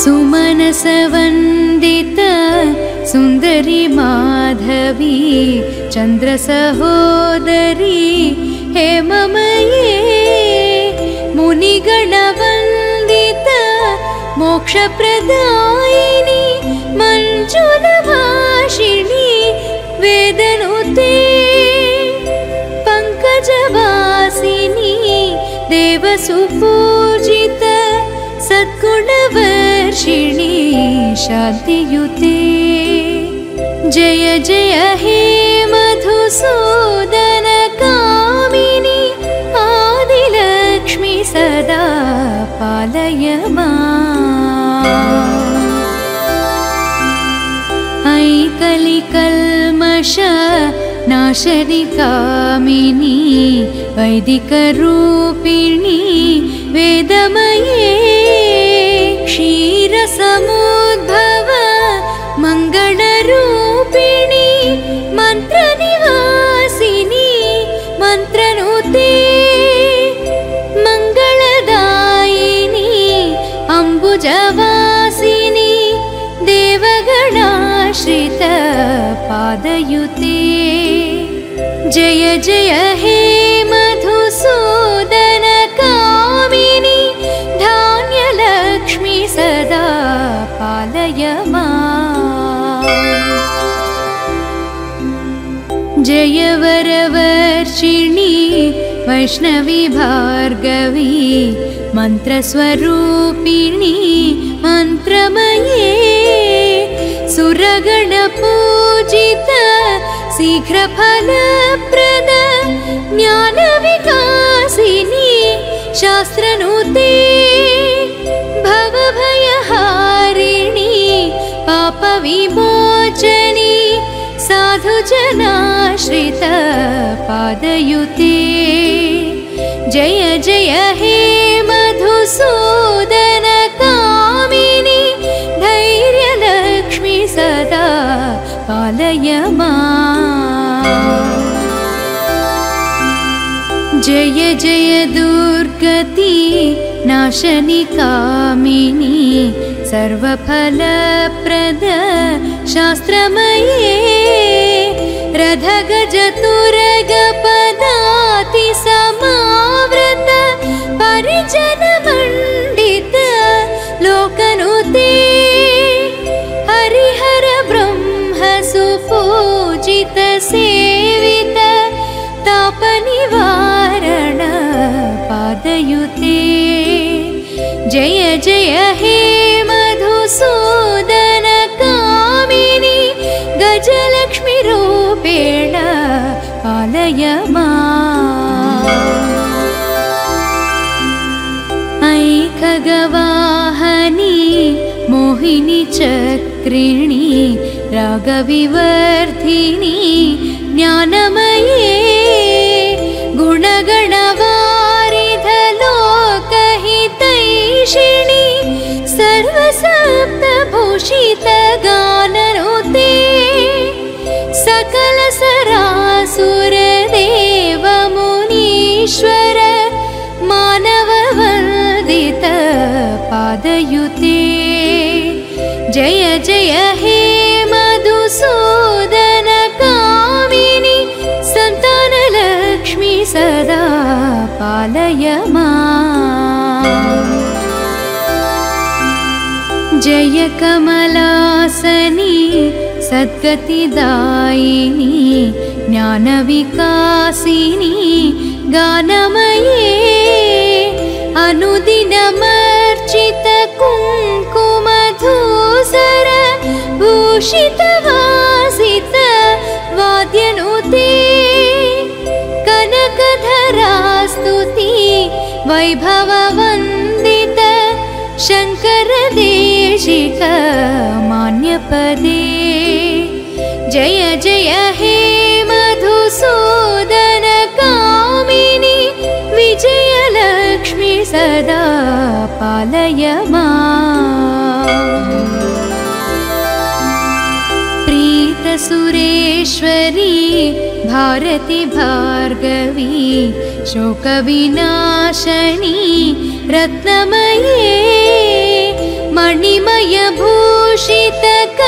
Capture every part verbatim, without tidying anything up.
सुमनसवन्दित सुन्दरी माधवी चन्द्रसहोदरी हेममये मुनिगणवन्दित मोक्षप्रदायिनी मञ्जुलभाषिणी वेदनुते पङ्कजवासिनी देवसुपूजित सद्गुणवर्षिणी शान्तियुते जय जय हे मधुसूदन कामिनी आदिलक्ष्मी सदा पालय माम्। ऐकलिकल्मष नाशनि कामिनी वैदिकरूपिणी वेदमये क्षीरसमुद्भव मङ्गलरूपिणी मन्त्रनिवासिनी मन्त्रनुते मङ्गलदायिनी अम्बुजवासिनी देवगणाश्रित पादयुते जय जय हे मधुसूदन कामिनी धान्यलक्ष्मी सदा पालय माम्। जय वरवर्षिणी वैष्णवी भार्गवी मन्त्रस्वरूपिणी मन्त्रमये सुरगणपूजित शीघ्रफलप्रद ज्ञानविकासिनी शास्त्रनुते भवभयहारिणी पापविमोचनी साधुजनाश्रित पादयुते जय जय हे मधुसूदन कामिनी धैर्यलक्ष्मी सदा पालय माम्। जय जय दुर्गति नाशनि कामिनी सर्वफलप्रद शास्त्रमये रथगजतुरगपदाति समावृत परिजनमण्डित लोकनुते हरिहर ब्रह्म सुपूजित सेवित तापनिवारण पादयुते जय जय हे मधुसूदन कामिनी गजलक्ष्मी रूपेण पालय माम्। ऐखगवाहनी मोहिनी चक्रिणी रागविवर्धिनी ज्ञानमये गुणगणवारिधलोकहितैषिणी सर्वसप्तभूषित गाननुते सकलसरासुर देवमुनीश्वर मानववन्दित पादयुते जय जय हे मधुसूदन कामिनी सन्तानलक्ष्मी सदा पालय माम्। जय कमलासनी सद्गतिदायिनी ज्ञानविकासिनी गानमये अनुदिनमर्चित कुङ्कुमधूसर भूषितवासित वाद्यनुते कनकधरास्तुति वैभववन्दित शङ्करदेशिक मान्यपदे जय जय हे मधुसूदन कामिनी विजयलक्ष्मी सदा पालय माम्। प्रीतसुरेश्वरी भारती भार्गवी शोकविनाशनी रत्नमये मणिमयभूषित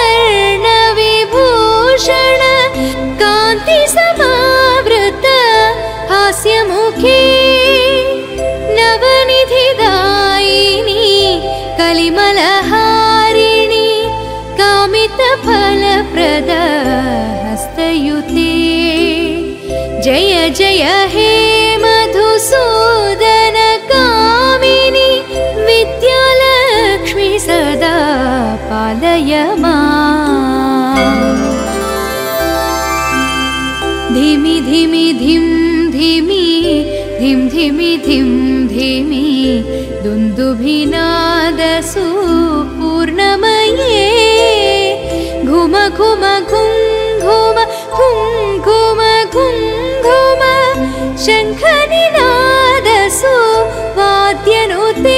कर्णविभूषण कान्ति समावृत हास्यमुखे नवनिधिदायिनी कलिमलहारिणी कामितफलप्रद हस्तयुते जय जय हे मधुसूदन कामिनी विद्यालक्ष्मी सदा पालय माम् धिमि धिमि धिं धिमि धिं धिमि धिं धिमि दुन्दुभिनादसु पूर्णमये घुम घुम घुं घुम घुं घुम घुं घुम शङ्खनिनादसु वाद्यनुते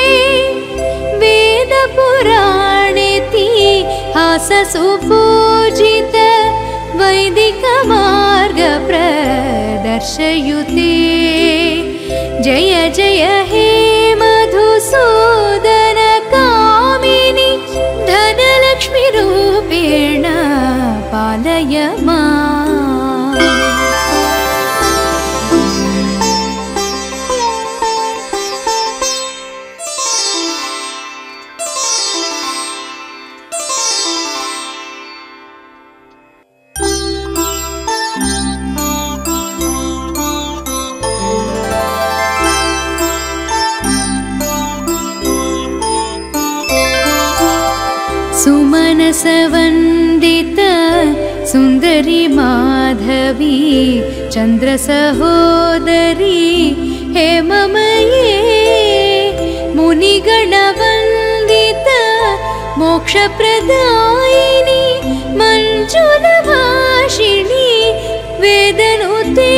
वेदपुराणेतिहाससु पूजित वैदिकमार्गप्रदर्शयुते जय जय हे मधुसूदन कामिनी धनलक्ष्मीरूपेण पालय माम् सुमनसवन्दित सुन्दरी माधवी चन्द्रसहोदरी हेममये मुनिगणवन्दित मोक्षप्रदायिनी मञ्जुलभाषिणी वेदनुते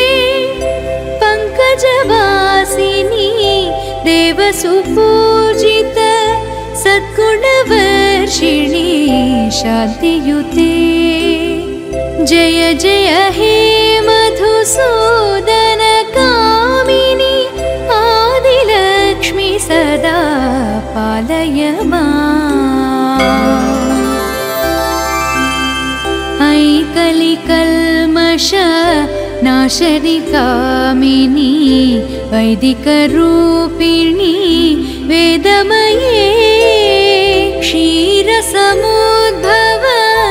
पङ्कजवासिनी देवसुपूजित सद्गुणवर्षिणी शान्तियुते जय जय हे मधुसूदन कामिनी आदिलक्ष्मी सदा पालय माम् ऐ कलिकल्मष नाशनि कामिनी वैदिकरूपिणी वेदमये क्षीरसमुद्भव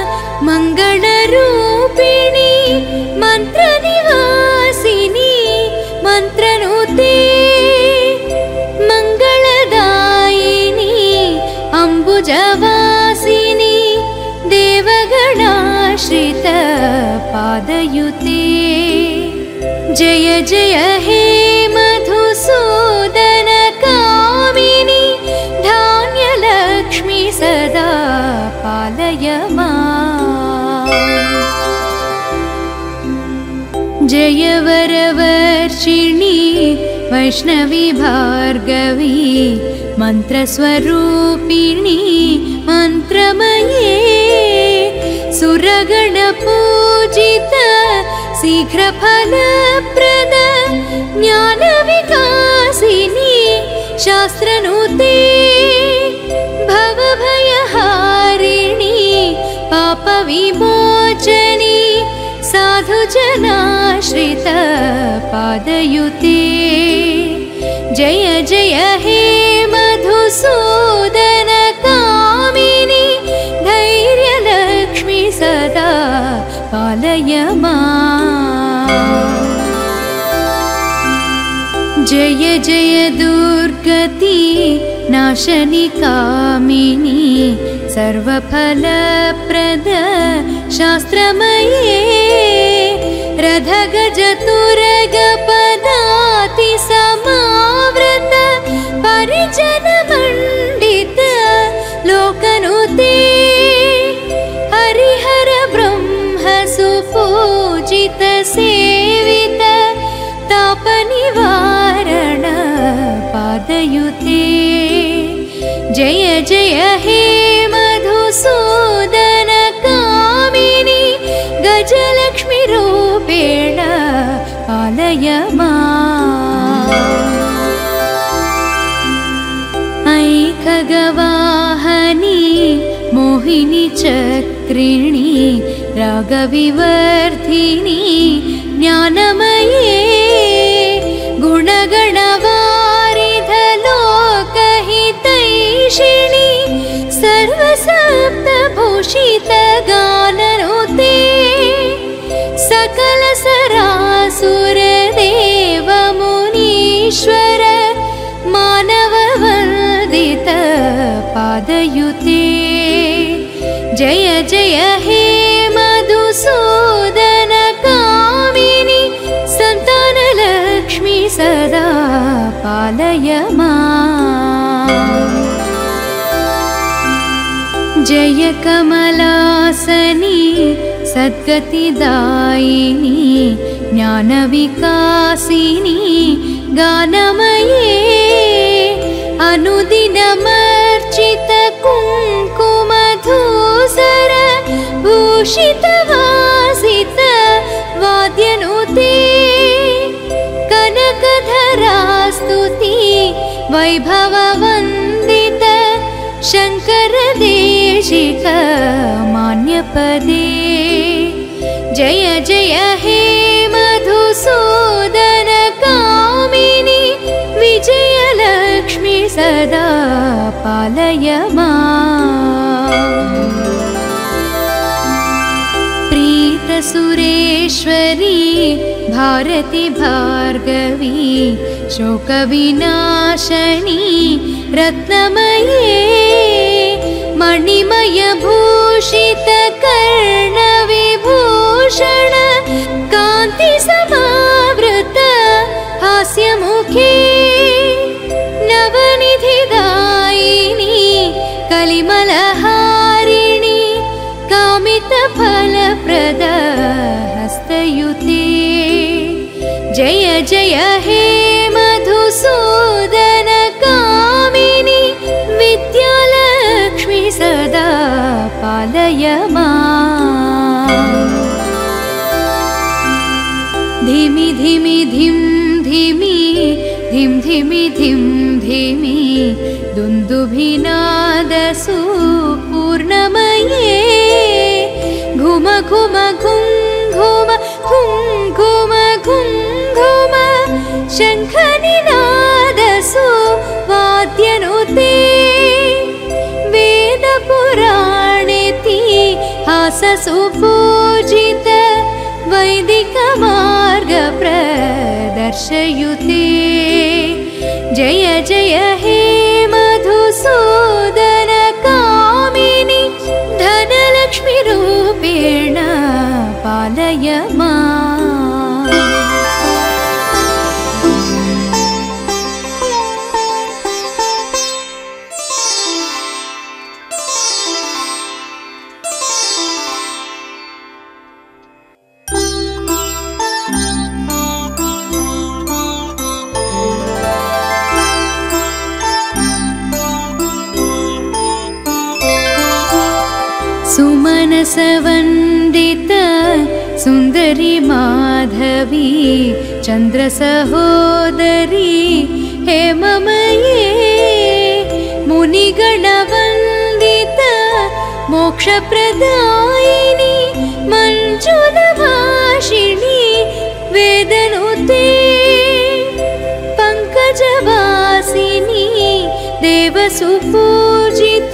मङ्गलरूपिणी मन्त्रनिवासिनी मन्त्रनुते मङ्गलदायिनी अम्बुजवासिनी देवगणाश्रित पादयुते जय जय हे मधुसूदन कामिनी धान्यलक्ष्मी सदा पालय माम् जय वरवर्षिणी वैष्णवी भार्गवी मन्त्रस्वरूपिणी मन्त्रमये सुरगणपूजित शीघ्रफलप्रद ज्ञानविकासिनी शास्त्रनुते भवभयहारिणी पापविमोचनी साधुजनाश्रित पादयुते जय जय हे मधुसूदन कामिनी धैर्यलक्ष्मी सदा पालय माम् जय जय दुर्गति नाशनि कामिनी सर्वफलप्रद शास्त्रमये रथगजतुरगपदाति समावृत परिजनमण्डित लोकनुते हरिहर ब्रह्म सुपूजित सेवित तापनिवारण पादयुते जय जय हे मधुसूदन कामिनी गजलक्ष्मी रूपेण पालय माम् ऐ खगवा मोहिनी चक्रिणी रागविवर्धिनी ज्ञानमये गुणगणवारिधलोकहितैषिणी सर्वसप्तभूषितगाननुते सकलसरासुरदेवमुनीश्वर मानववन्दित पादयुते जय जय हे मधुसूदन कामिनि सन्तानलक्ष्मी सदा पालय माम् जय कमलासनी सद्गतिदायिनी ज्ञानविकासिनी गानमये अनुदिनमर्चित कुङ्कुमधूसर भूषितवासित वाद्यनुते कनकधरास्तुति वैभववन्दित शङ्करदेशिक मान्यपदे जय जय हे मधुसूदन कामिनि विजयलक्ष्मी सदा पालय माम् प्रीतसुरेश्वरी भारती भार्गवी शोकविनाशनी रत्नमये मणिमयभूषित कर्णविभूषण कान्तिसमावृत हास्यमुखे नवनिधिदायिनी कलिमलहारिणी कामितफलप्रद हस्तयुते जय जय हे मधुसूदन कामिनि विद्यालक्ष्मी सदा पालय माम् धिमि धिमि धिं धिमि धिं धिमि धिं धिमि दुन्दुभिनादसु पूर्णमये घुम घुम घुं घुम घुं घुम घुं घुम शङ्खनिनादसु वाद्यनुते वेदपुराणेतिहाससु पूजित वैदिकमार्गप्रदर्शयुते जय जय हे मधुसूदन कामिनि धनलक्ष्मीरूपेण पालय माम् सुमनसवन्दित सुन्दरी माधवी चन्द्रसहोदरी हेममये मुनिगणवन्दित मोक्षप्रदायिनी मञ्जुलभाषिणी वेदनुते पङ्कजवासिनी देवसुपूजित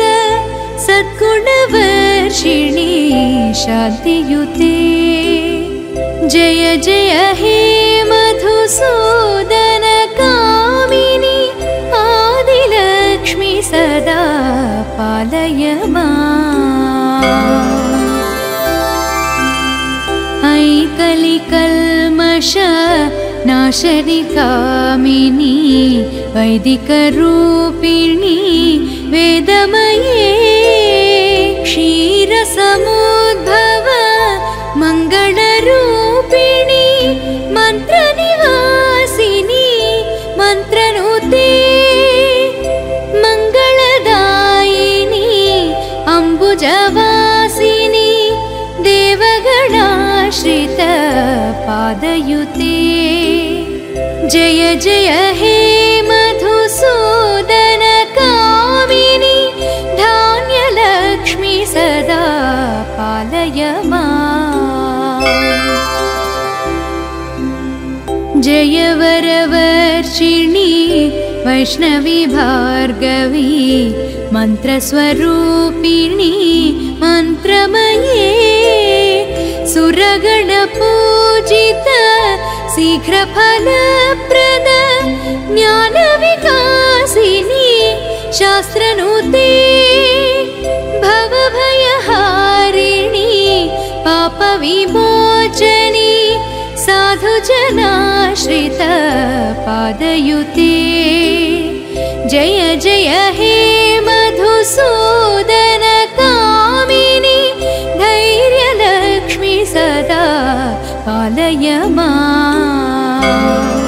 सद्गुणवर्षिणी शान्तियुते जय जय हे मधुसूदन कामिनि आदिलक्ष्मी सदा पालय माम् ऐकलिकल्मष नाशनि कामिनी वैदिकरूपिणी वेदमये क्षीरसमुद्भव मङ्गलरूपिणी मन्त्रनिवासिनी मन्त्रनुते मङ्गलदायिनी अम्बुजवासिनी देवगणाश्रित पादयुते जय जय हे मधुसूदन कामिनि धान्यलक्ष्मी वैष्णवी भार्गवी मन्त्रस्वरूपिणी मन्त्रमये सुरगणपूजित शीघ्रफलप्रद ज्ञानविकासिनी शास्त्रनुते भवभयहारिणी पापविमोचनी साधुजनाश्रित पादयुते जय जय हे मधुसूदन कामिनी धैर्यलक्ष्मी सदा पालय माम्।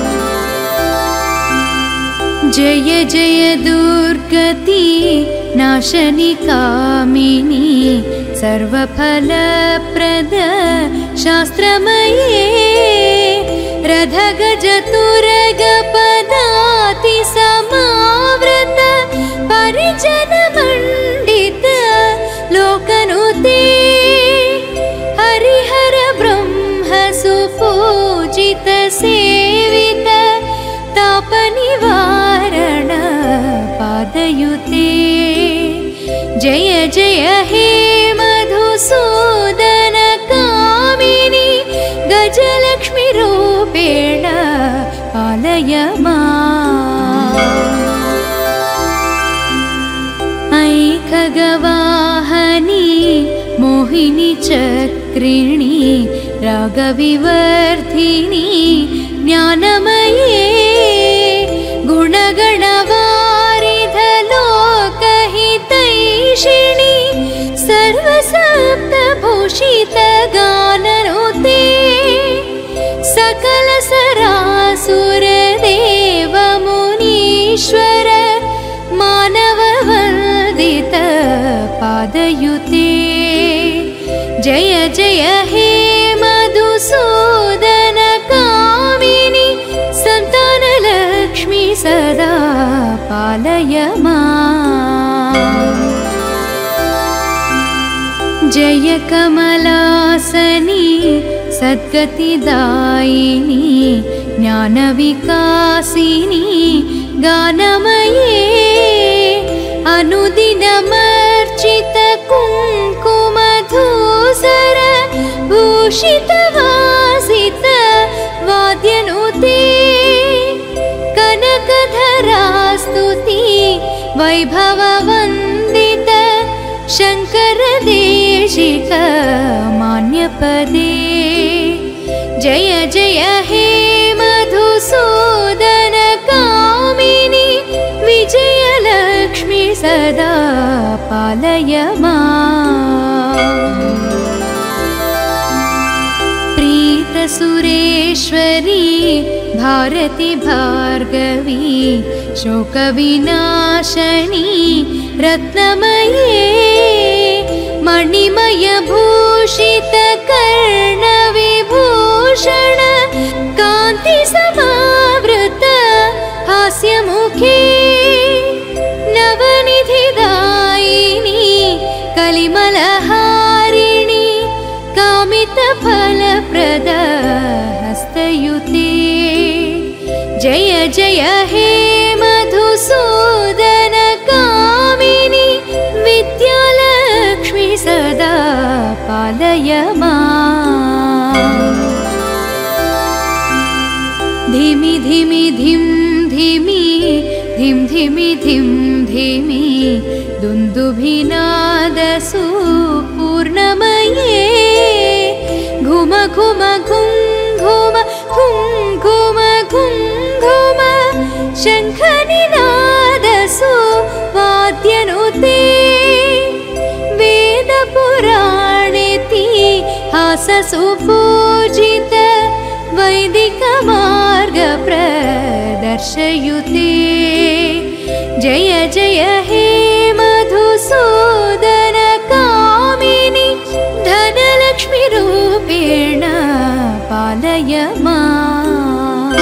जय जय दुर्गति नाशनि कामिनी सर्वफलप्रद शास्त्रमये रथगजतुरगपदाति समावृत परिजनमण्डित लोकनुते हरिहर ब्रह्म सुपूजित सेवित तापनिवारण पादयुते जय जय हे मधुसूदन कामिनी गजलक्ष्मी रूपेण पालय माम्। ऐखगवाहनी मोहिनी चक्रिणी रागविवर्धिनी ज्ञानमये गुणगणवारिध लोकहितैषिणी सर्वसप्तभूषित गाननुते सकल सरासुर देव मुनीश्वर मानववन्दित पादयुते जय जय हे मधुसूदन कामिनी सन्तानलक्ष्मी सदा पालय माम्। जय कमलासनी सद्गतिदायिनी ज्ञानविकासिनी गानमये अनुदिनमर्चित कुङ्कुमधूसर भूषित वासित वाद्यनुते कनकधरास्तुति वैभववन्दित शङ्कर देशिक मान्यपदे जय जय हे मधुसूदन कामिनी विजयलक्ष्मी सदा पालय माम्। प्रीतसुरेश्वरी भारती भार्गवी शोकविनाशनी रत्नमये मणिमयभूषित कर्णविभूषण कान्ति समावृत हास्यमुखे नवनिधिदायिनी कलिमलहारिणी कामितफलप्रद हस्तयुते जय जय हे मधुसूदन कामिनी विद्यालक्ष्मी सदा पालय माम्। धिमि धिमि धिं धिमि धिं धिमि धिं धिमि दुन्दुभिनादसु पूर्णमये घुम घुम घुं घुम घुं घुम घुं घुम शङ्खनिनादसु वाद्यनुते वेदपुराणेतिहाससु पूजित वैदिकमार्ग प्रदर्शयुते जय जय हे मधुसूदन कामिनी धनलक्ष्मी रूपेण पालय माम्।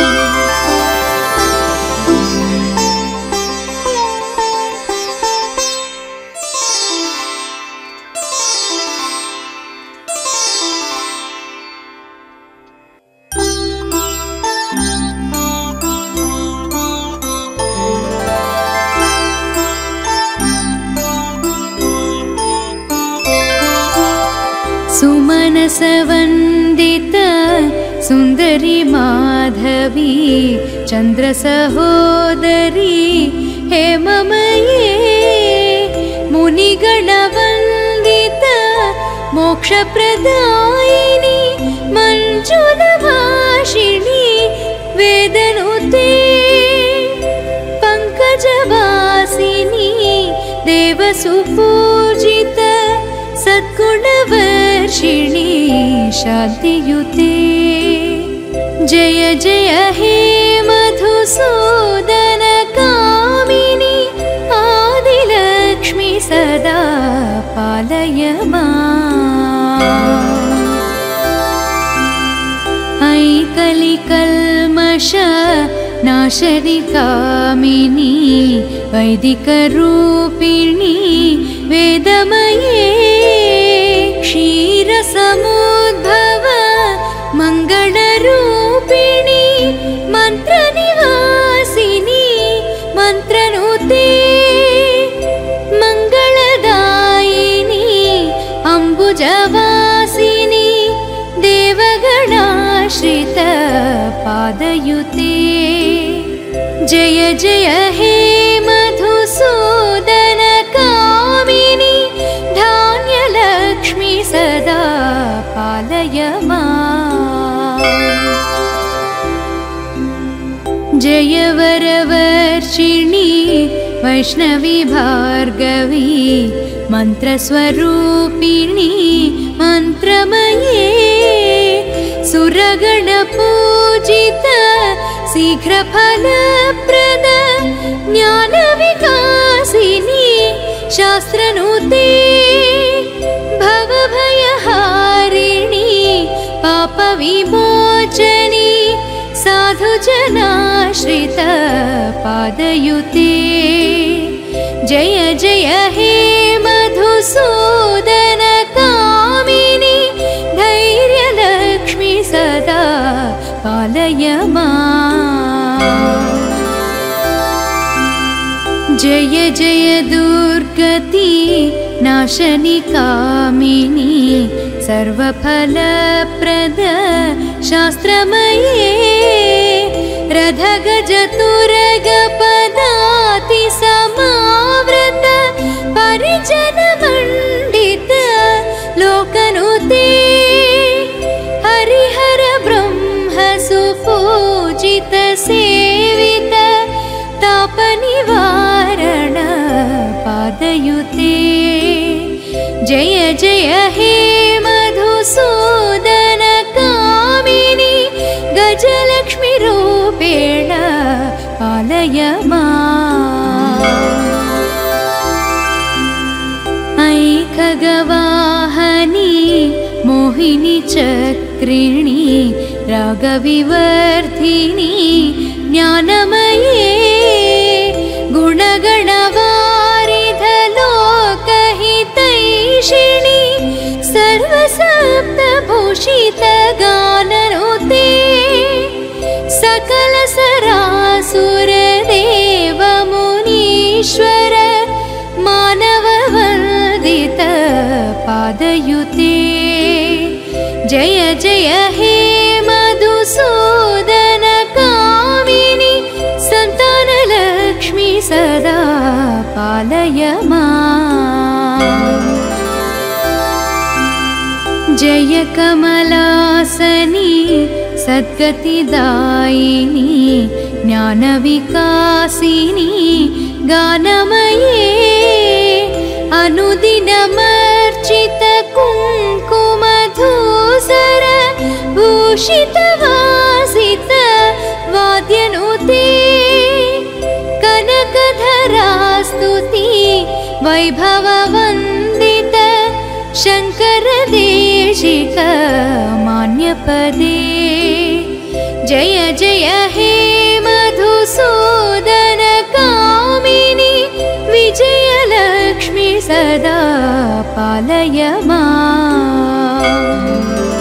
मानसवन्दित सुन्दरी माधवी चन्द्रसहोदरी हेममये मुनिगणवन्दित मोक्षप्रदायिनी मञ्जुलभाषिणी वेदनुते पङ्कजवासिनी देवसुपूजित सद्गुणवर्षिणी शान्तियुते जय जय हे मधुसूदन कामिनी आदिलक्ष्मी सदा पालय माम्। ऐ कलिकल्मष नाशनि कामिनी वैदिकरूपिणी वेदमये क्षीरसमुद्भव मङ्गलरूपिणी मन्त्रनिवासिनी मन्त्रनुते मङ्गलदायिनी अम्बुजवासिनी देवगणाश्रित पादयुते जय जय हे मधुसूदन कामिनी धान्यलक्ष्मी सदा पालय माम्। जय वरवर्षिणी वैष्णवी भार्गवी मन्त्रस्वरूपिणी मन्त्रमये सुरगणपूजित शीघ्रफलप्रद ज्ञानविकासिनी शास्त्रनुते भवभयहारिणी पापविमोचनी साधुजनाश्रित पादयुते जय जय हे मधुसूदन कामिनी धैर्यलक्ष्मी सदा पालय माम्। जय जय दुर्गति नाशनि कामिनी सर्वफलप्रद शास्त्रमये रथगजतुरगपदाति समावृत परिजनमण्डित लोकनुते हरिहर ब्रह्म सुपूजित सेवित तापनिवारण पादयुते जय जय हे मधुसूदन कामिनी गजलक्ष्मी रूपेण पालय माम्। ऐ खगवाहनी मोहिनी चक्रिणी रागविवर्धिनी ज्ञानमये गुणगणवारिधलोकहितैषिणी सर्वसप्तभूषितगाननुते सकलसरासुरदेवमुनीश्वर मानववन्दित पादयुते जय जय हे मधुसूदन कामिनी सन्तानलक्ष्मी सदा पालय माम्। जय कमलासनी सद्गतिदायिनी ज्ञानविकासिनी गानमये अनुदिनमर्चित कुङ्कुमधूसर भूषितवासित वाद्यनुते कनकधरास्तुति वैभववन्दित शङ्करदेशिक मान्यपदे जय जय हे मधुसूदन कामिनी विजयलक्ष्मी सदा पालय माम्।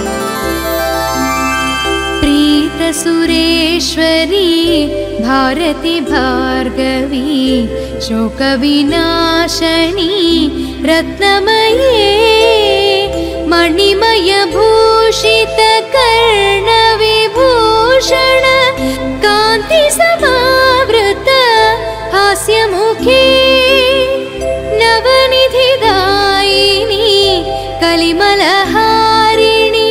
प्रीतसुरेश्वरी भारती भार्गवी शोकविनाशनी रत्नमये मणिमयभूषित कर्णविभूषण कान्ति समावृत हास्यमुखे नवनिधिदायिनी कलिमलहारिणी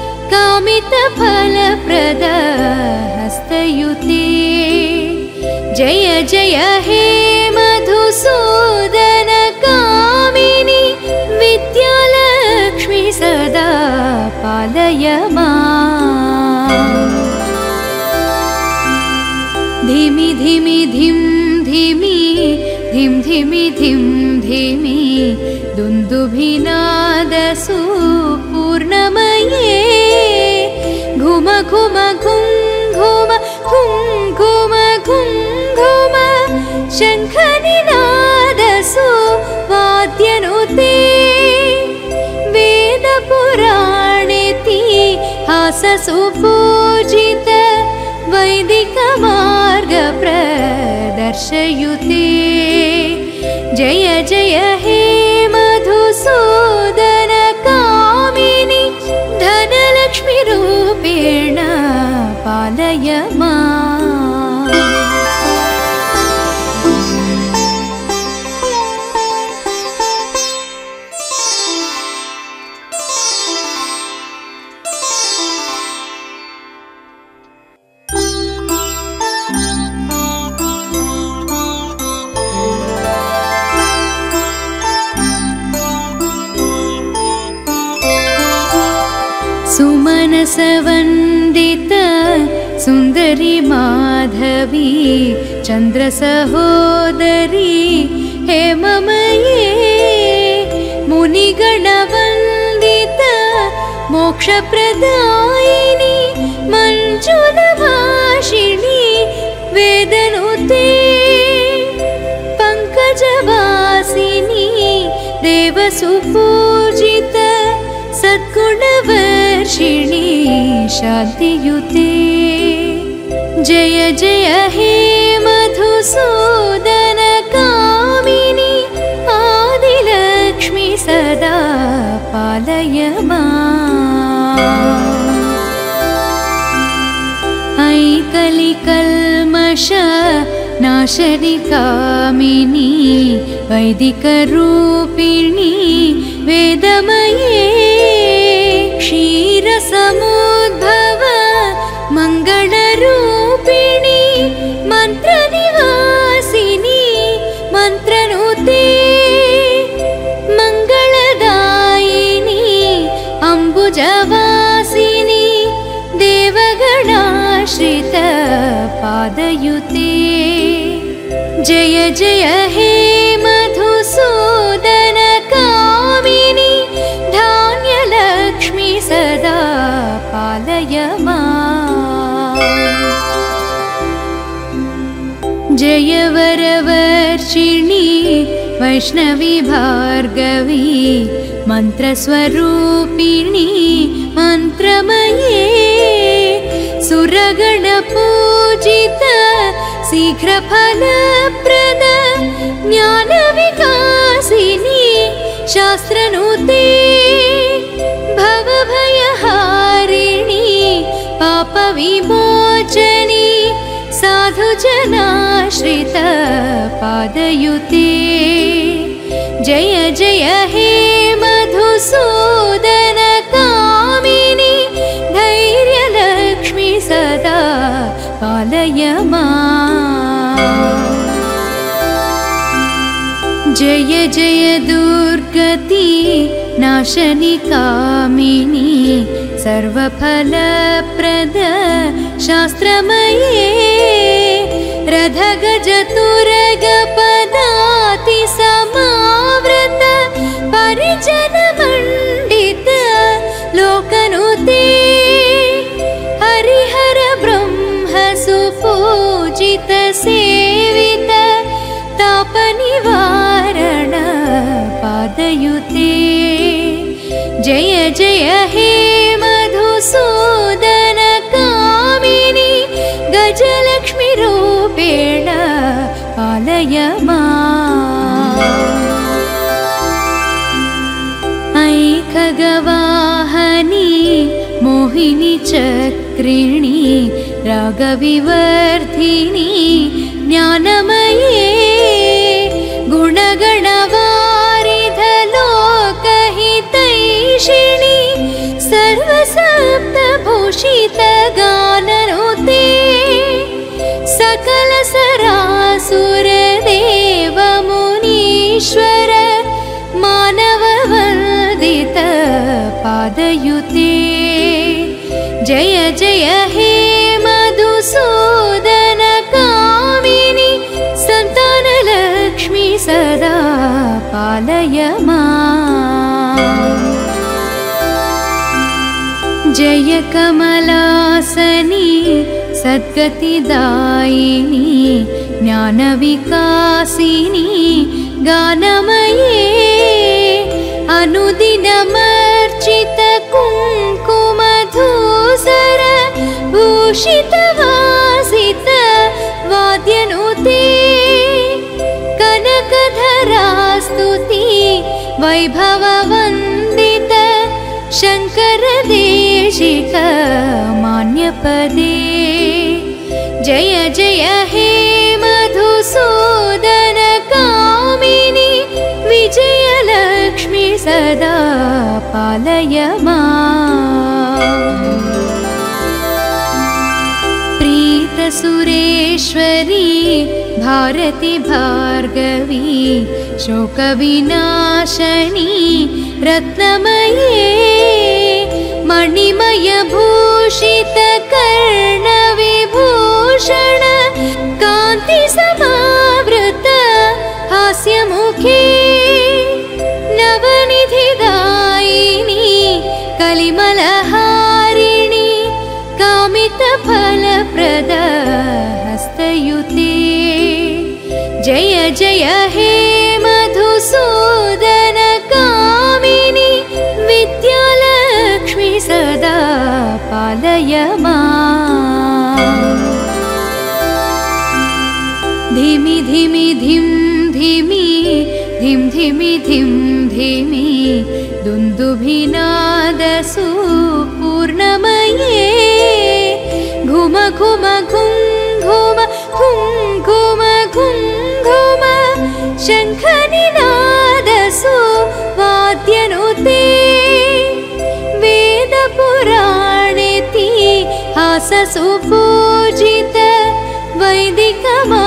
कामितफलप्रद हस्तयुते जय जय हे मधुसूदन कामिनी विद्यालक्ष्मी सदा पालय माम् धिमि धिमि धिं धिमि धिं धिमि धिं धिमि दुन्दुभिनादसु पूर्णमये घुम घुम घुं घुम घुं घुम घुं घुम शङ्खनिनादसु वाद्यनुते वेदपुराणेतिहाससु पूजित वैदिकमार्गप्रदर्शयुते जय जय हे मधुसूदन कामिनी धनलक्ष्मीरूपेण पालय माम् सुमनसवन्दित सुन्दरी माधवी चन्द्रसहोदरी हेममये मुनिगणवन्दित मोक्षप्रदायिनी मञ्जुलभाषिणी वेदनुते पङ्कजवासिनी देवसुपूजित सद्गुणवर्षिणी शान्तियुते जय जय हे मधुसूदन कामिनी आदिलक्ष्मी सदा पालय माम् ऐकलिकल्मष नाशनि कामिनी वैदिकरूपिणी वेदमये क्षीरसमुद्भव मङ्गलरूपिणी मन्त्रनिवासिनी मन्त्रनुते मङ्गलदायिनी अम्बुजवासिनी देवगणाश्रित पादयुते जय जय हे मधुसूदन कामिनी धान्यलक्ष्मी सदा पालय माम् जय वरवर्षिणी वैष्णवी भार्गवी मन्त्रस्वरूपिणी मन्त्रमये सुरगणपूजित शीघ्रफलप्रद ज्ञानविकासिनी शास्त्रनुते भवभयहारिणी पापविमोचनी साधुजनाश्रित पादयुते जय जय हे मधुसूदन कामिनी धैर्यलक्ष्मी सदा पालय माम् जय जय दुर्गति नाशनि कामिनी सर्वफलप्रद शास्त्रमये रथगजतुरगपदाति समावृत परिजनमण्डित लोकनुते हरिहर ब्रह्म सुपूजित सेवित तापनिवारण पादयुते जय जय हे मधुसूदन कामिनी गजलक्ष्मी रूपेण पालय माम् ऐ खगवा मोहिनी चक्रिणी रागविवर्धिनी ज्ञानमये गुणगणवारिधलोकहितैषिणी सर्वसप्तभूषितगाननुते सकलसरासुरदेवमुनीश्वर मानववन्दित पादयुते जय जय हे मधुसूदन कामिनि सन्तानलक्ष्मी सदा पालय माम्। जय कमलासनी सद्गतिदायिनी ज्ञानविकासिनी गानमये अनुदिनमर्चित कुङ्कुमधूसर भूषितवासित वाद्यनुते कनकधरास्तुति वैभववन्दित शङ्करदेशिक मान्यपदे जय जय हे मधुसूदन कामिनि विजयलक्ष्मी सदा पालय माम्। प्रीतसुरेश्वरी भारती भार्गवी शोकविनाशनी रत्नमये मणिमयभूषित कर्णविभूषण कान्तिसमावृत हास्यमुखे नवनिधिदायिनी कलिमलहारिणी कामितफलप्रद हस्तयुते जय जय हे मधुसूदन कामिनि विद्यालक्ष्मी सदा पालय माम्। धिमि धिमि धिं धिमि धिं धिमि धिं धिमि दुन्दुभिनादसु पूर्णमये घुम घुम घुं घुम घुं घुम घुं घुम शङ्खनिनादसु वाद्यनुते वेदपुराणेति हाससु पूजित वैदिकमा